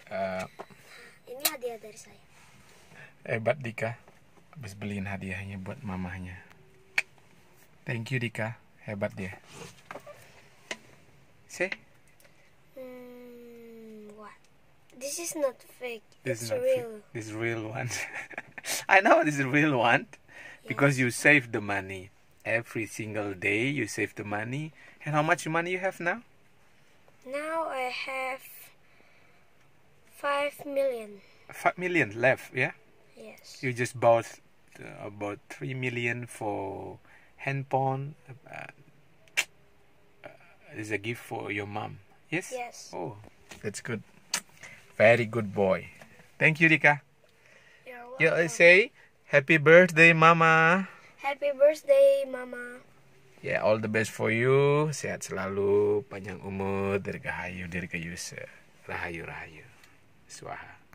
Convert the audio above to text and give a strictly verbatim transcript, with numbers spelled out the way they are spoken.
Uh, Ini hadiah dari saya. Hebat Dika, habis beliin hadiahnya buat mamahnya. Thank you Dika, hebat dia. See? Hmm, what? This is not fake. This is It's not real. fake. This is real one. I know this is a real one because you save the money every single day. You save the money. And how much money you have now? Now I have five million. Five million left, yeah. Yes. You just bought uh, about three million for handphone. Uh, uh, is a gift for your mom. Yes. Yes. Oh, that's good. Very good boy. Thank you, Dika. You're welcome. You say happy birthday, Mama. Happy birthday, Mama. Ya, yeah, all the best for you. Sehat selalu, panjang umur, dirgahayu, dirgayusa. Rahayu, rahayu. Swaha.